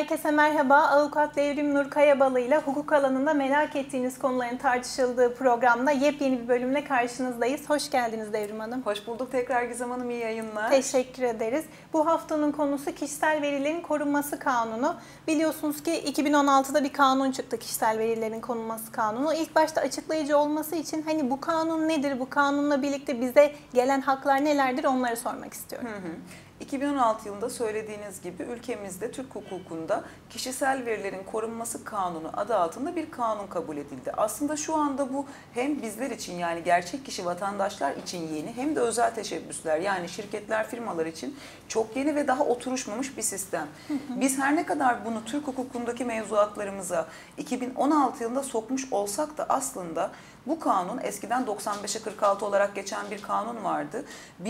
Herkese merhaba. Avukat Devrim Nur Kayabalı ile hukuk alanında merak ettiğiniz konuların tartışıldığı programda yepyeni bir bölümle karşınızdayız. Hoş geldiniz Devrim Hanım. Hoş bulduk tekrar Gizem Hanım, iyi yayınlar. Teşekkür ederiz. Bu haftanın konusu kişisel verilerin korunması kanunu. Biliyorsunuz ki 2016'da bir kanun çıktı, kişisel verilerin korunması kanunu. İlk başta açıklayıcı olması için hani bu kanun nedir, bu kanunla birlikte bize gelen haklar nelerdir onları sormak istiyorum. 2016 yılında söylediğiniz gibi ülkemizde Türk hukukunda kişisel verilerin korunması kanunu adı altında bir kanun kabul edildi. Aslında şu anda bu hem bizler için, yani gerçek kişi vatandaşlar için yeni, hem de özel teşebbüsler yani şirketler, firmalar için çok yeni ve daha oturuşmamış bir sistem. Biz her ne kadar bunu Türk hukukundaki mevzuatlarımıza 2016 yılında sokmuş olsak da aslında bu kanun eskiden 95'e 46 olarak geçen bir kanun vardı.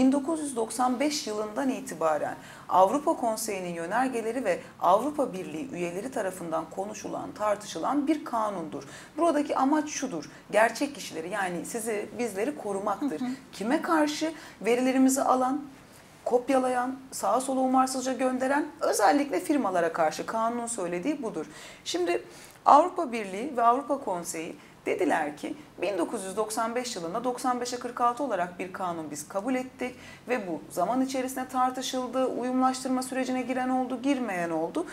1995 yılından itibaren Avrupa Konseyi'nin yönergeleri ve Avrupa Birliği üyeleri tarafından konuşulan, tartışılan bir kanundur. Buradaki amaç şudur: gerçek kişileri, yani sizi, bizleri korumaktır. Kime karşı? Verilerimizi alan, kopyalayan, sağa sola umarsızca gönderen, özellikle firmalara karşı kanunun söylediği budur. Şimdi Avrupa Birliği ve Avrupa Konseyi dediler ki 1995 yılında 95'e 46 olarak bir kanun biz kabul ettik ve bu zaman içerisinde tartışıldı, uyumlaştırma sürecine giren oldu, girmeyen oldu.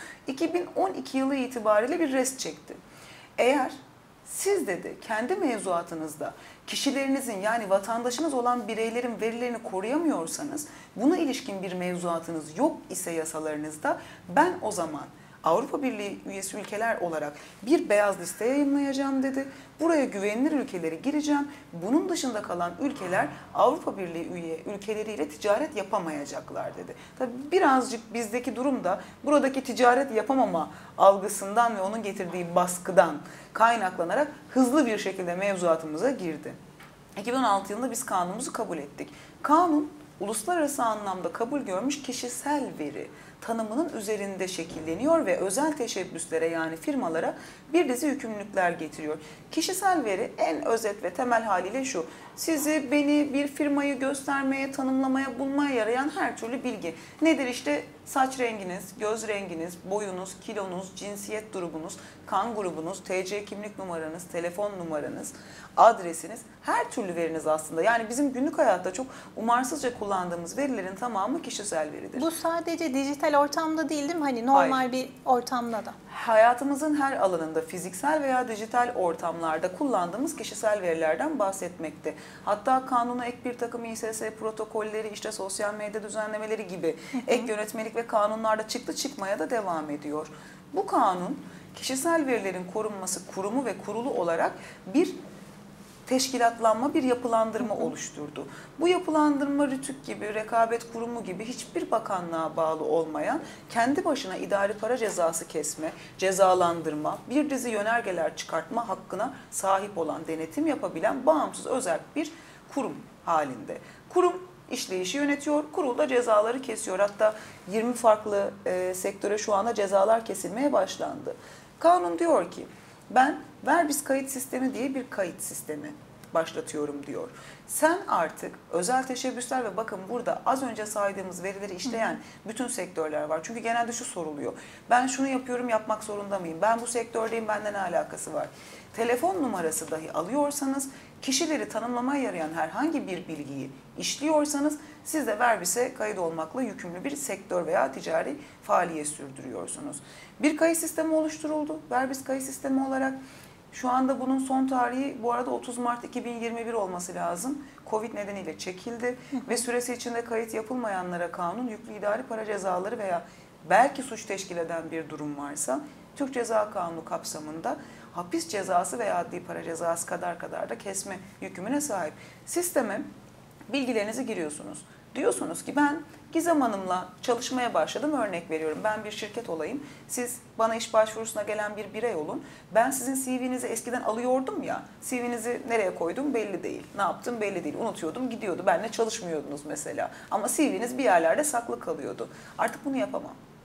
2012 yılı itibariyle bir rest çekti. Eğer siz, dedi, kendi mevzuatınızda kişilerinizin, yani vatandaşınız olan bireylerin verilerini koruyamıyorsanız, buna ilişkin bir mevzuatınız yok ise yasalarınızda, ben o zaman Avrupa Birliği üyesi ülkeler olarak bir beyaz liste yayınlayacağım, dedi. Buraya güvenilir ülkeleri gireceğim. Bunun dışında kalan ülkeler Avrupa Birliği üye ülkeleriyle ticaret yapamayacaklar, dedi. Tabii birazcık bizdeki durum da buradaki ticaret yapamama algısından ve onun getirdiği baskıdan kaynaklanarak hızlı bir şekilde mevzuatımıza girdi. 2016 yılında biz kanunumuzu kabul ettik. Kanun, uluslararası anlamda kabul görmüş kişisel veri tanımının üzerinde şekilleniyor ve özel teşebbüslere, yani firmalara bir dizi yükümlülükler getiriyor. Kişisel veri en özet ve temel haliyle şu: sizi, beni, bir firmayı göstermeye, tanımlamaya, bulmaya yarayan her türlü bilgi. Nedir? İşte saç renginiz, göz renginiz, boyunuz, kilonuz, cinsiyet durumunuz, kan grubunuz, TC kimlik numaranız, telefon numaranız, adresiniz, her türlü veriniz aslında. Yani bizim günlük hayatta çok umarsızca kullandığımız verilerin tamamı kişisel veridir. Bu sadece dijital ortamda değil, değil mi? Hani normal Hayır. bir ortamda da. Hayatımızın her alanında, fiziksel veya dijital ortamlarda kullandığımız kişisel verilerden bahsetmekte. Hatta kanuna ek bir takım İSS protokolleri, işte sosyal medya düzenlemeleri gibi ek yönetmelik ve kanunlarda çıktı, çıkmaya da devam ediyor. Bu kanun, kişisel verilerin korunması kurumu ve kurulu olarak bir teşkilatlanma, bir yapılandırma oluşturdu. Bu yapılandırma RTÜK gibi, Rekabet Kurumu gibi hiçbir bakanlığa bağlı olmayan, kendi başına idari para cezası kesme, cezalandırma, bir dizi yönergeler çıkartma hakkına sahip olan, denetim yapabilen bağımsız özel bir kurum halinde. Kurum işleyişi yönetiyor, kurul da cezaları kesiyor. Hatta 20 farklı sektöre şu anda cezalar kesilmeye başlandı. Kanun diyor ki, ben Verbis kayıt sistemi diye bir kayıt sistemi başlatıyorum diyor. Sen artık özel teşebbüsler ve bakın burada az önce saydığımız verileri işleyen bütün sektörler var. Çünkü genelde şu soruluyor: ben şunu yapıyorum, yapmak zorunda mıyım? Ben bu sektördeyim, benden ne alakası var? Telefon numarası dahi alıyorsanız, kişileri tanımlamaya yarayan herhangi bir bilgiyi işliyorsanız, siz de Verbis'e kayıt olmakla yükümlü bir sektör veya ticari faaliyet sürdürüyorsunuz. Bir kayıt sistemi oluşturuldu, Verbis kayıt sistemi olarak. Şu anda bunun son tarihi bu arada 30 Mart 2021 olması lazım. Covid nedeniyle çekildi ve süresi içinde kayıt yapılmayanlara kanun yüklü idari para cezaları veya belki suç teşkil eden bir durum varsa Türk Ceza Kanunu kapsamında hapis cezası veya adli para cezası kadar da kesme yükümüne sahip. Sisteme bilgilerinizi giriyorsunuz. Diyorsunuz ki ben Gizem Hanım'la çalışmaya başladım, örnek veriyorum. Ben bir şirket olayım, siz bana iş başvurusuna gelen bir birey olun. Ben sizin CV'nizi eskiden alıyordum ya, CV'nizi nereye koydum belli değil, ne yaptım belli değil, unutuyordum, gidiyordu, benimle çalışmıyordunuz mesela. Ama CV'niz bir yerlerde saklı kalıyordu. Artık bunu yapamam.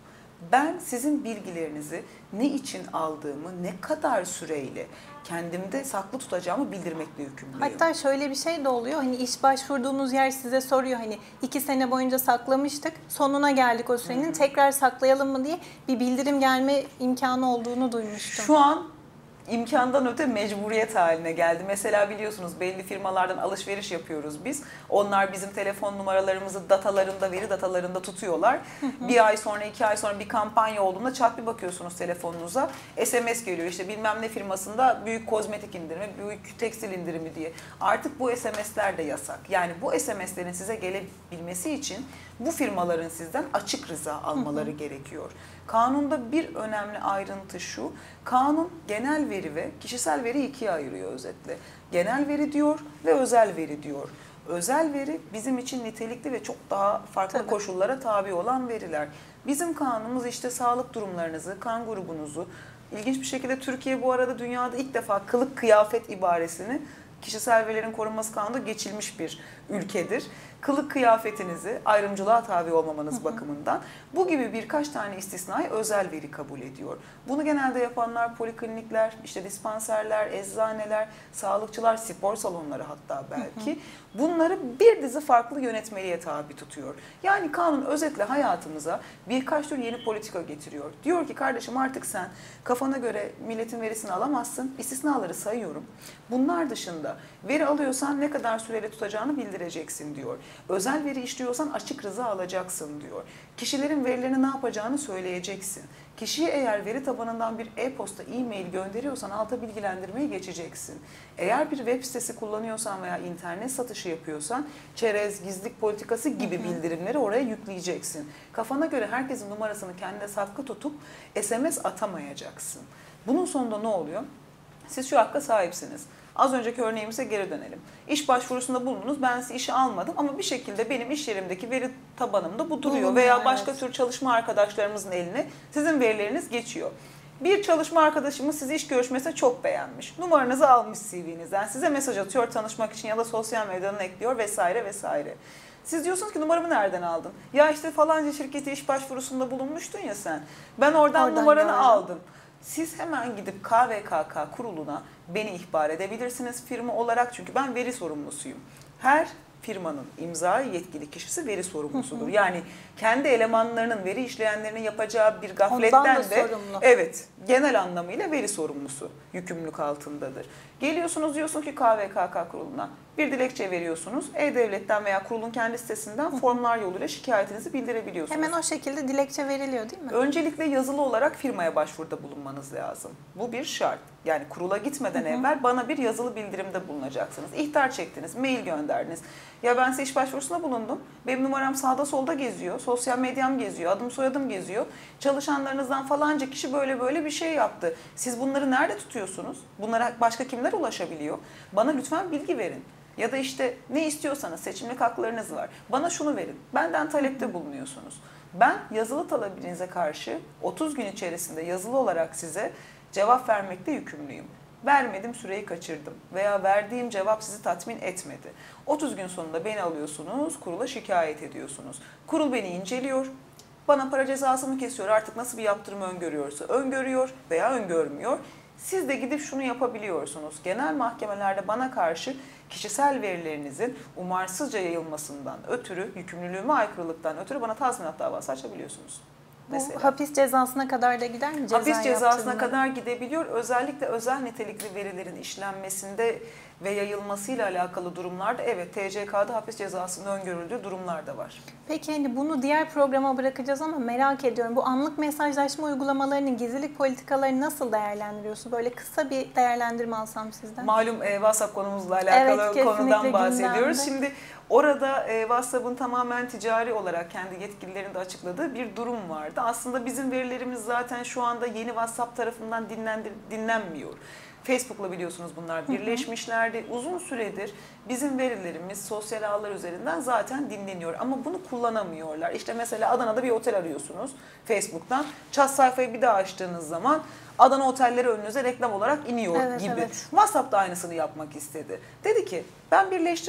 Ben sizin bilgilerinizi ne için aldığımı, ne kadar süreyle kendimde saklı tutacağımı bildirmekle yükümlüyüm. Hatta şöyle bir şey de oluyor. Hani iş başvurduğunuz yer size soruyor. Hani 2 sene boyunca saklamıştık. Sonuna geldik o sürenin. Tekrar saklayalım mı diye bir bildirim gelme imkanı olduğunu duymuştum. Şu an imkandan öte mecburiyet haline geldi. Mesela biliyorsunuz belli firmalardan alışveriş yapıyoruz biz. Onlar bizim telefon numaralarımızı datalarında, veri datalarında tutuyorlar. Bir ay sonra, 2 ay sonra bir kampanya olduğunda çat bir bakıyorsunuz telefonunuza. SMS geliyor işte bilmem ne firmasında büyük kozmetik indirimi, büyük tekstil indirimi diye. Artık bu SMS'ler de yasak. Yani bu SMS'lerin size gelebilmesi için bu firmaların sizden açık rıza almaları gerekiyor. Kanunda bir önemli ayrıntı şu, kanun genel veri ve kişisel veri ikiye ayırıyor özetle. Genel veri diyor ve özel veri diyor. Özel veri bizim için nitelikli ve çok daha farklı koşullara tabi olan veriler. Bizim kanunumuz işte sağlık durumlarınızı, kan grubunuzu, ilginç bir şekilde Türkiye bu arada dünyada ilk defa kılık kıyafet ibaresini kişisel verilerin korunması kanununda geçilmiş bir ülkedir. Kılık kıyafetinizi ayrımcılığa tabi olmamanız bakımından bu gibi birkaç tane istisnai özel veri kabul ediyor. Bunu genelde yapanlar poliklinikler, işte dispanserler, eczaneler, sağlıkçılar, spor salonları hatta belki. Bunları bir dizi farklı yönetmeliğe tabi tutuyor. Yani kanun özetle hayatımıza birkaç tür yeni politika getiriyor. Diyor ki kardeşim artık sen kafana göre milletin verisini alamazsın. İstisnaları sayıyorum. Bunlar dışında veri alıyorsan ne kadar süreli tutacağını bildireceksin diyor. Özel veri işliyorsan açık rıza alacaksın diyor. Kişilerin verilerini ne yapacağını söyleyeceksin. Kişiye eğer veri tabanından bir e-posta, e-mail gönderiyorsan alta bilgilendirmeyi geçeceksin. Eğer bir web sitesi kullanıyorsan veya internet satışı yapıyorsan çerez, gizlilik politikası gibi bildirimleri oraya yükleyeceksin. Kafana göre herkesin numarasını kendine saklı tutup SMS atamayacaksın. Bunun sonunda ne oluyor? Siz şu hakka sahipsiniz. Az önceki örneğimize geri dönelim. İş başvurusunda bulundunuz, ben sizi işe almadım ama bir şekilde benim iş yerimdeki veri tabanımda bu duruyor. Veya başka tür çalışma arkadaşlarımızın eline sizin verileriniz geçiyor. Bir çalışma arkadaşımız sizi iş görüşmesine çok beğenmiş. Numaranızı almış CV'nizden, size mesaj atıyor tanışmak için ya da sosyal medyadan ekliyor vesaire vesaire. Siz diyorsunuz ki numaramı nereden aldın? Ya işte falanca şirkete iş başvurusunda bulunmuştun ya sen. Ben oradan numaranı gördüm. Aldım. Siz hemen gidip KVKK kuruluna beni ihbar edebilirsiniz firma olarak çünkü ben veri sorumlusuyum. Her firmanın imza yetkili kişisi veri sorumlusudur. Yani kendi elemanlarının, veri işleyenlerinin yapacağı bir gafletten de evet, genel anlamıyla veri sorumlusu yükümlülük altındadır. Geliyorsunuz diyorsun ki KVKK kuruluna bir dilekçe veriyorsunuz. E-Devlet'ten veya kurulun kendi sitesinden formlar yoluyla şikayetinizi bildirebiliyorsunuz. Hemen o şekilde dilekçe veriliyor değil mi? Öncelikle yazılı olarak firmaya başvuruda bulunmanız lazım. Bu bir şart. Yani kurula gitmeden evvel bana bir yazılı bildirimde bulunacaksınız. İhtar çektiniz, mail gönderdiniz. Ya ben size iş başvurusunda bulundum. Benim numaram sağda solda geziyor. Sosyal medyam geziyor. Adım soyadım geziyor. Çalışanlarınızdan falanca kişi böyle böyle bir şey yaptı. Siz bunları nerede tutuyorsunuz? Bunlara başka kimler ulaşabiliyor? Bana lütfen bilgi verin. Ya da işte ne istiyorsanız seçimlik haklarınız var. Bana şunu verin. Benden talepte bulunuyorsunuz. Ben yazılı talebinize karşı 30 gün içerisinde yazılı olarak size cevap vermekte yükümlüyüm. Vermedim, süreyi kaçırdım veya verdiğim cevap sizi tatmin etmedi. 30 gün sonunda beni alıyorsunuz, kurula şikayet ediyorsunuz. Kurul beni inceliyor, bana para cezası mı kesiyor, artık nasıl bir yaptırım öngörüyorsa öngörüyor veya öngörmüyor. Siz de gidip şunu yapabiliyorsunuz. Genel mahkemelerde bana karşı kişisel verilerinizin umarsızca yayılmasından ötürü, yükümlülüğüme aykırılıktan ötürü bana tazminat davası açabiliyorsunuz. Mesela. Bu hapis cezasına kadar da gider mi? Hapis cezasına kadar gidebiliyor. Özellikle özel nitelikli verilerin işlenmesinde ve yayılmasıyla alakalı durumlarda evet TCK'da hapis cezasının öngörüldüğü durumlar da var. Peki hani bunu diğer programa bırakacağız ama merak ediyorum. Bu anlık mesajlaşma uygulamalarının gizlilik politikalarını nasıl değerlendiriyorsunuz? Böyle kısa bir değerlendirme alsam sizden. Malum WhatsApp konumuzla alakalı konudan bahsediyoruz. Gündemde. Şimdi orada WhatsApp'ın tamamen ticari olarak kendi yetkililerinin de açıkladığı bir durum vardı. Aslında bizim verilerimiz zaten şu anda yeni WhatsApp tarafından dinlenmiyor. Facebook'la biliyorsunuz bunlar birleşmişlerdi. Uzun süredir bizim verilerimiz sosyal ağlar üzerinden zaten dinleniyor ama bunu kullanamıyorlar. İşte mesela Adana'da bir otel arıyorsunuz Facebook'tan. Chat sayfayı bir daha açtığınız zaman Adana otelleri önünüze reklam olarak iniyor gibi. Evet. WhatsApp da aynısını yapmak istedi. Dedi ki ben birleştim.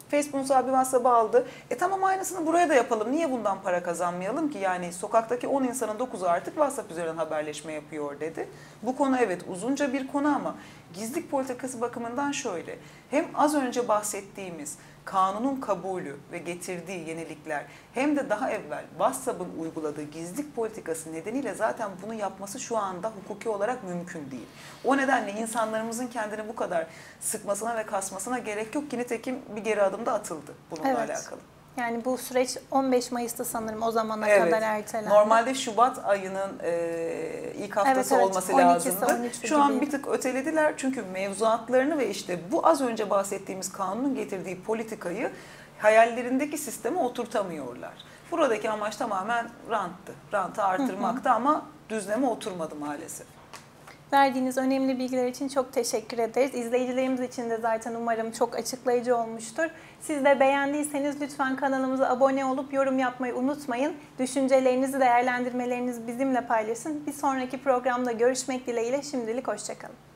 Facebook sahibi WhatsApp'ı aldı. Tamam, aynısını buraya da yapalım. Niye bundan para kazanmayalım ki? Yani sokaktaki 10 insanın 9'u artık WhatsApp üzerinden haberleşme yapıyor dedi. Bu konu evet uzunca bir konu ama gizlilik politikası bakımından şöyle. Hem az önce bahsettiğimiz kanunun kabulü ve getirdiği yenilikler hem de daha evvel WhatsApp'ın uyguladığı gizlilik politikası nedeniyle zaten bunu yapması şu anda hukuki olarak mümkün değil. O nedenle insanlarımızın kendini bu kadar sıkmasına ve kasmasına gerek yok ki nitekim bir geri adım da atıldı bununla alakalı. Yani bu süreç 15 Mayıs'ta sanırım o zamana kadar ertelendi. Normalde Şubat ayının ilk haftası olması 12'si, lazımdı. 13'ü Şu an gibi. bir tık ötelediler çünkü mevzuatlarını ve işte bu az önce bahsettiğimiz kanunun getirdiği politikayı hayallerindeki sisteme oturtamıyorlar. Buradaki amaç tamamen ranttı. Rantı artırmaktı ama düzleme oturmadı maalesef. Verdiğiniz önemli bilgiler için çok teşekkür ederiz. İzleyicilerimiz için de zaten umarım çok açıklayıcı olmuştur. Siz de beğendiyseniz lütfen kanalımıza abone olup yorum yapmayı unutmayın. Düşüncelerinizi, değerlendirmelerinizi bizimle paylaşın. Bir sonraki programda görüşmek dileğiyle şimdilik hoşça kalın.